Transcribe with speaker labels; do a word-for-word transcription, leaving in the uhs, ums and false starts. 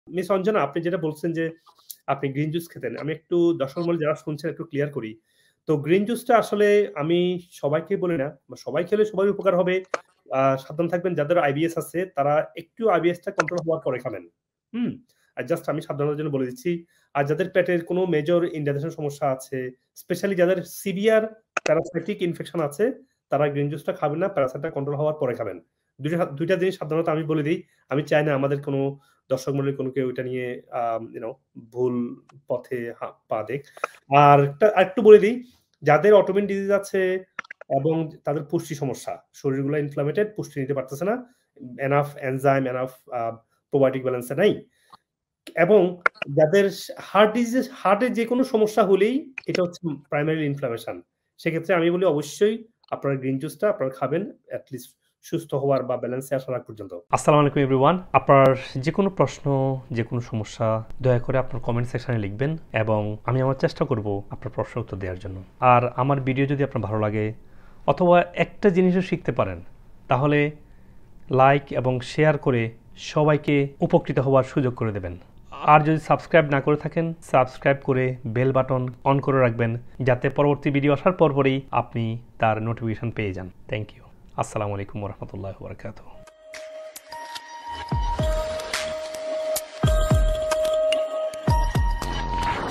Speaker 1: Miss Anjana আপনি যেটা বলছেন যে আপনি গ্রিন জুস খেতেন। আমি একটু দর্শক মহলে যারা শুনছেন একটু ক্লিয়ার করি। তো গ্রিন জুসটা আসলে আমি সবাইকে বলি না। সবাই খেলে সবারই উপকার হবে। আ সাবধান থাকবেন যাদের আইবিএস আছে তারা একটু আইবিএস টা কন্ট্রোল হওয়ার পরে খাবেন। হুম? আর জাস্ট আমি সাবধানতার জন্য বলে দিচ্ছি। আর যাদের পেটের কোন মেজর ইনডাইজেশন সমস্যা আছে, স্পেশালি যাদের সিভিয়ার প্যারাসাইটিক ইনফেকশন আছে, তারা গ্রিন জুসটা খাবেন না। প্যারাসাইটটা কন্ট্রোল হওয়ার পরে খাবেন। দুই টা দুই টা জিনিস সাবধানতা আমি বলে দেই। আমি চাই না আমাদের কোন দর্শক মন্ডলীর কোন কেউ এটা নিয়ে আ ইউ নও ভুল পথে হা পা দিক। আর একটা আরেকটু বলে দেই, যাদের অটোইমিউন ডিজিজ আছে এবং তাদের পুষ্টি সমস্যা, শরীরগুলা ইনফ্লামেটেড, পুষ্টি নিতে পারতেছে না। Enough enzyme, enough a probiotic balance এ নাই। এবং যাদের হার্ট ডিজিজ হার্টের যেকোনো সমস্যা হলেই এটা হচ্ছে প্রাইমারি ইনফ্লামেশন। সেক্ষেত্রে আমি বলি অবশ্যই আপনারা গ্রিন জুসটা আপনারা খাবেন এট লিস্ট সুস্থ হওয়ার বা ব্যালেন্স এ আসার আগ পর্যন্ত।
Speaker 2: আসসালামু আলাইকুম এভরিওয়ান। আপনার যেকোনো প্রশ্ন, যেকোনো সমস্যা দয়া করে আপনার কমেন্ট সেকশনে লিখবেন এবং আমি আমার চেষ্টা করব আপনার প্রশ্নের উত্তর দেওয়ার জন্য। আর আমার ভিডিও যদি আপনার ভালো লাগে অথবা একটা জিনিসও শিখতে পারেন তাহলে লাইক এবং শেয়ার করে সবাইকে উপকৃত হওয়ার সুযোগ করে দেবেন। আর যদি সাবস্ক্রাইব না করে থাকেন সাবস্ক্রাইব করে বেল বাটন অন করে রাখবেন যাতে পরবর্তী ভিডিও আসার পরপরই আপনি তার নোটিফিকেশন পেয়ে যান। Thank you. আসসালামু আলাইকুম ওয়া রাহমাতুল্লাহি ওয়া বারাকাতুহু।